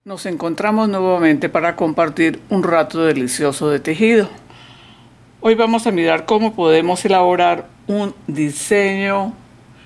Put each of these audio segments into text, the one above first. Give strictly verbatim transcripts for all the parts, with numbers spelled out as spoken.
Nos encontramos nuevamente para compartir un rato delicioso de tejido. Hoy vamos a mirar cómo podemos elaborar un diseño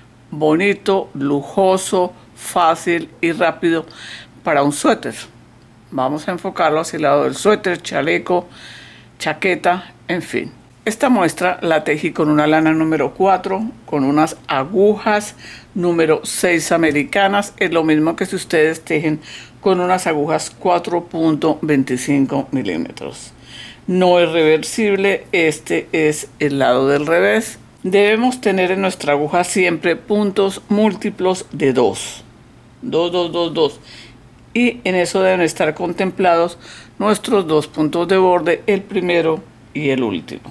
bonito, lujoso, fácil y rápido para un suéter. Vamos a enfocarlo hacia el lado del suéter, chaleco, chaqueta, en fin. Esta muestra la tejí con una lana número cuatro, con unas agujas número seis americanas. Es lo mismo que si ustedes tejen con unas agujas cuatro punto veinticinco milímetros. No es reversible, este es el lado del revés. Debemos tener en nuestra aguja siempre puntos múltiplos de dos. dos, dos, dos, dos. Y en eso deben estar contemplados nuestros dos puntos de borde, el primero y el último.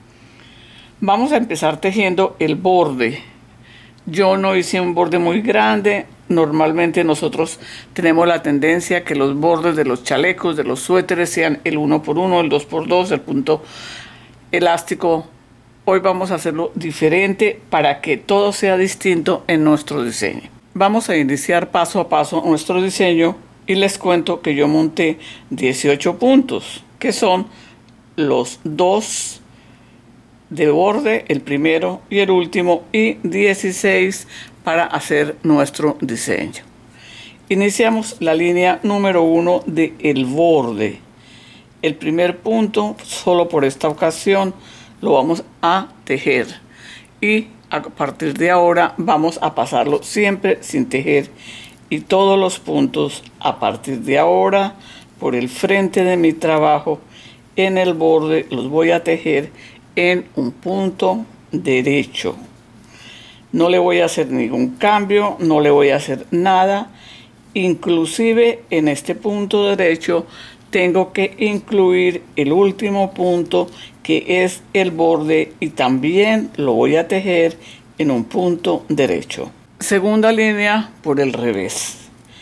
Vamos a empezar tejiendo el borde. Yo no hice un borde muy grande. Normalmente nosotros tenemos la tendencia que los bordes de los chalecos, de los suéteres, sean el uno por uno, el dos por dos, el punto elástico. Hoy vamos a hacerlo diferente para que todo sea distinto en nuestro diseño. Vamos a iniciar paso a paso nuestro diseño y les cuento que yo monté dieciocho puntos, que son los dos de borde, el primero y el último, y dieciséis para hacer nuestro diseño. Iniciamos la línea número uno de el borde. El primer punto, solo por esta ocasión, lo vamos a tejer y a partir de ahora vamos a pasarlo siempre sin tejer, y todos los puntos a partir de ahora por el frente de mi trabajo en el borde los voy a tejer en un punto derecho. No le voy a hacer ningún cambio, no le voy a hacer nada. Inclusive en este punto derecho tengo que incluir el último punto, que es el borde, y también lo voy a tejer en un punto derecho. Segunda línea por el revés.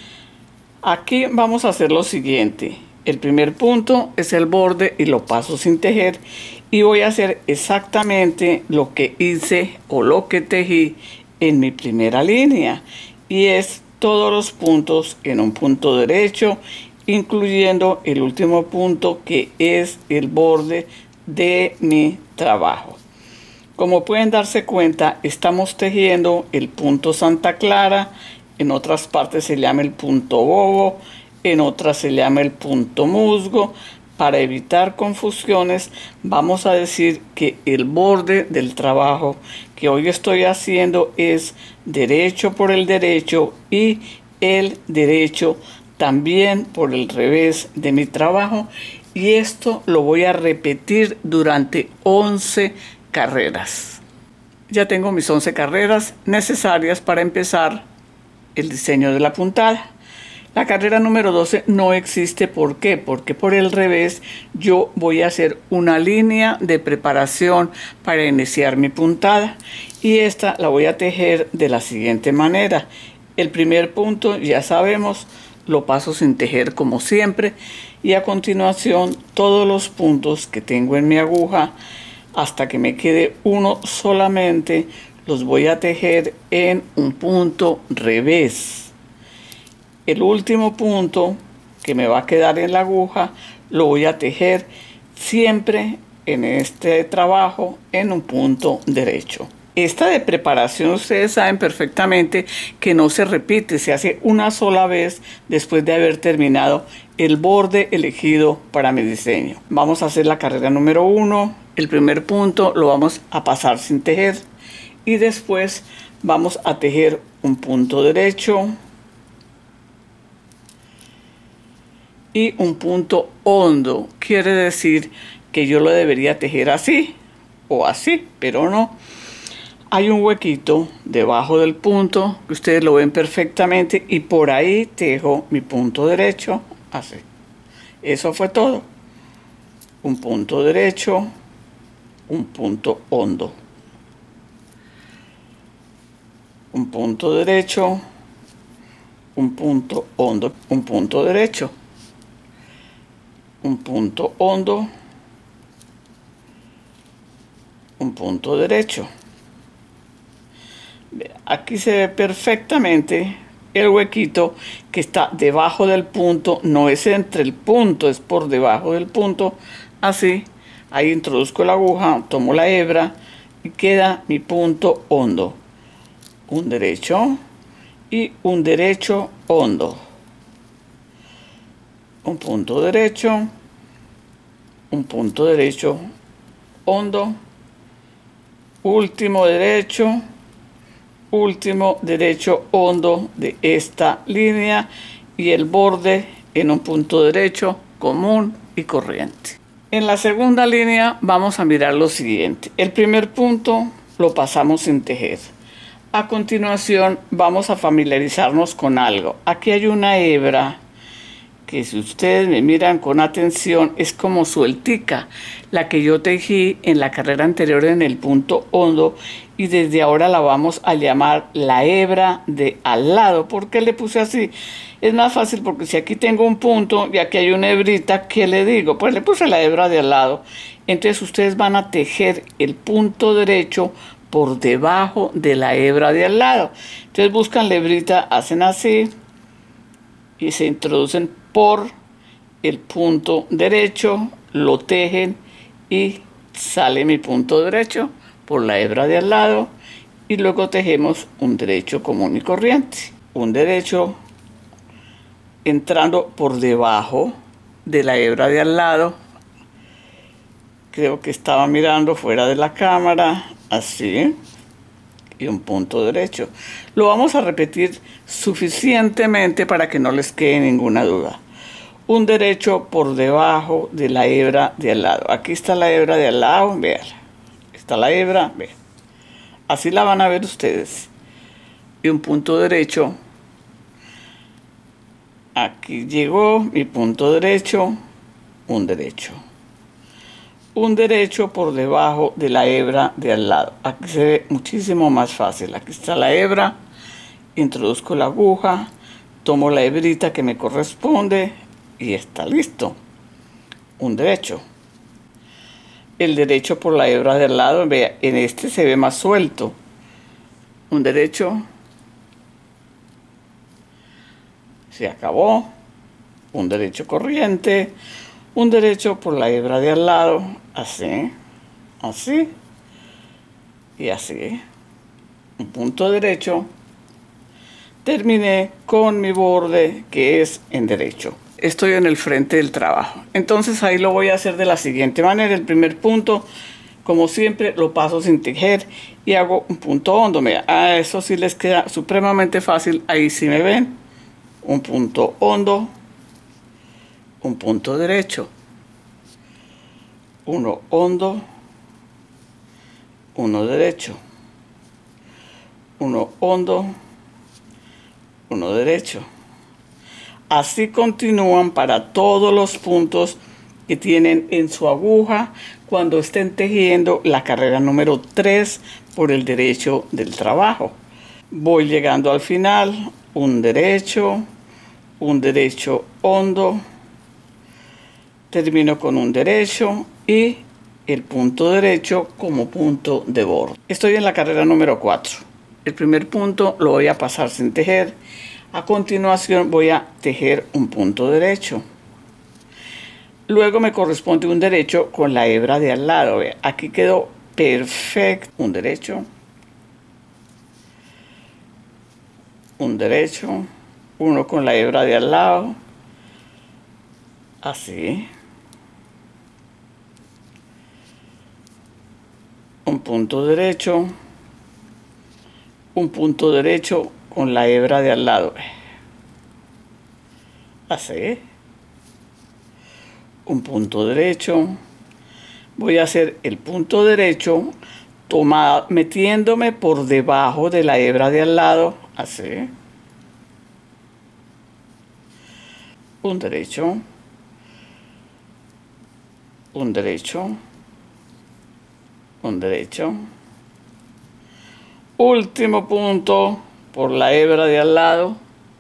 Aquí vamos a hacer lo siguiente. El primer punto es el borde y lo paso sin tejer, y voy a hacer exactamente lo que hice o lo que tejí en mi primera línea, y es todos los puntos en un punto derecho, incluyendo el último punto, que es el borde de mi trabajo. Como pueden darse cuenta, estamos tejiendo el punto Santa Clara, en otras partes se llama el punto bobo, en otras se llama el punto musgo. Para evitar confusiones, vamos a decir que el borde del trabajo que hoy estoy haciendo es derecho por el derecho y el derecho también por el revés de mi trabajo, y esto lo voy a repetir durante once carreras. Ya tengo mis once carreras necesarias para empezar el diseño de la puntada. La carrera número doce no existe. ¿Por qué? Porque por el revés yo voy a hacer una línea de preparación para iniciar mi puntada, y esta la voy a tejer de la siguiente manera. El primer punto, ya sabemos, lo paso sin tejer como siempre, y a continuación todos los puntos que tengo en mi aguja hasta que me quede uno solamente los voy a tejer en un punto revés. El último punto que me va a quedar en la aguja lo voy a tejer siempre en este trabajo en un punto derecho. Esta de preparación ustedes saben perfectamente que no se repite, se hace una sola vez después de haber terminado el borde elegido para mi diseño. Vamos a hacer la carrera número uno. El primer punto lo vamos a pasar sin tejer, y después vamos a tejer un punto derecho y un punto hondo. Quiere decir que yo lo debería tejer así o así, pero no. Hay un huequito debajo del punto que ustedes lo ven perfectamente, y por ahí tejo mi punto derecho así. Eso fue todo. Un punto derecho, un punto hondo, un punto derecho, un punto hondo, un punto derecho, un punto hondo, un punto derecho. Aquí se ve perfectamente el huequito que está debajo del punto, no es entre el punto, es por debajo del punto, así. Ahí introduzco la aguja, tomo la hebra y queda mi punto hondo. Un derecho y un derecho hondo. Un punto derecho, un punto derecho hondo, último derecho, último derecho hondo de esta línea y el borde en un punto derecho común y corriente. En la segunda línea vamos a mirar lo siguiente. El primer punto lo pasamos sin tejer. A continuación vamos a familiarizarnos con algo. Aquí hay una hebra que, si ustedes me miran con atención, es como sueltica, la que yo tejí en la carrera anterior en el punto hondo, y desde ahora la vamos a llamar la hebra de al lado. ¿Por qué le puse así? Es más fácil porque si aquí tengo un punto y aquí hay una hebrita, ¿qué le digo? Pues le puse la hebra de al lado. Entonces ustedes van a tejer el punto derecho por debajo de la hebra de al lado. Entonces buscan la hebrita, hacen así y se introducen por el punto derecho, lo tejen y sale mi punto derecho por la hebra de al lado, y luego tejemos un derecho común y corriente. Un derecho entrando por debajo de la hebra de al lado. Creo que estaba mirando fuera de la cámara, así, y un punto derecho. Lo vamos a repetir suficientemente para que no les quede ninguna duda. Un derecho por debajo de la hebra de al lado. Aquí está la hebra de al lado, vean. Está la hebra, vean. Así la van a ver ustedes. Y un punto derecho. Aquí llegó mi punto derecho, un derecho. Un derecho por debajo de la hebra de al lado. Aquí se ve muchísimo más fácil. Aquí está la hebra, introduzco la aguja, tomo la hebrita que me corresponde y está listo. Un derecho. El derecho por la hebra de al lado, vea, en este se ve más suelto. Un derecho. Se acabó. Un derecho corriente. Un derecho por la hebra de al lado, así, así y así. Un punto derecho. Terminé con mi borde que es en derecho. Estoy en el frente del trabajo. Entonces ahí lo voy a hacer de la siguiente manera. El primer punto, como siempre, lo paso sin tejer y hago un punto hondo. Mira, a eso sí les queda supremamente fácil. Ahí sí me ven. Un punto hondo. Un punto derecho, uno hondo, uno derecho, uno hondo, uno derecho. Así continúan para todos los puntos que tienen en su aguja cuando estén tejiendo la carrera número tres por el derecho del trabajo. Voy llegando al final, un derecho, un derecho hondo, termino con un derecho y el punto derecho como punto de borde. Estoy en la carrera número cuatro. El primer punto lo voy a pasar sin tejer. A continuación voy a tejer un punto derecho. Luego me corresponde un derecho con la hebra de al lado. Vea, aquí quedó perfecto. Un derecho. Un derecho. Uno con la hebra de al lado. Así. Un punto derecho, un punto derecho con la hebra de al lado, así, un punto derecho. Voy a hacer el punto derecho tomado, metiéndome por debajo de la hebra de al lado, así, un derecho, un derecho, un derecho, último punto por la hebra de al lado.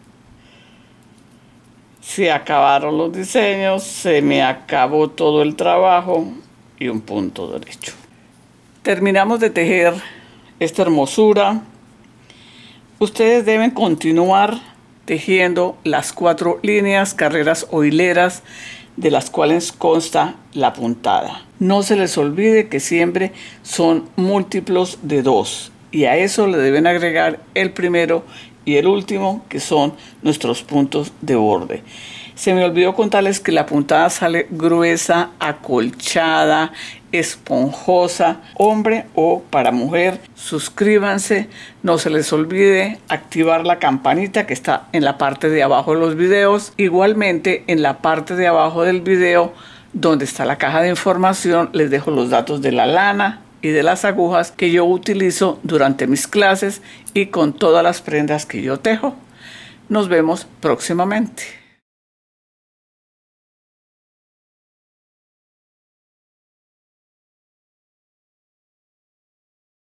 Se acabaron los diseños, se me acabó todo el trabajo y un punto derecho. Terminamos de tejer esta hermosura. Ustedes deben continuar tejiendo las cuatro líneas, carreras o hileras de las cuales consta la puntada. No se les olvide que siempre son múltiplos de dos y a eso le deben agregar el primero y el último, que son nuestros puntos de borde. Se me olvidó contarles que la puntada sale gruesa, acolchada, esponjosa, hombre o para mujer. Suscríbanse, no se les olvide activar la campanita que está en la parte de abajo de los videos. Igualmente en la parte de abajo del video, donde está la caja de información, les dejo los datos de la lana y de las agujas que yo utilizo durante mis clases y con todas las prendas que yo tejo. Nos vemos próximamente.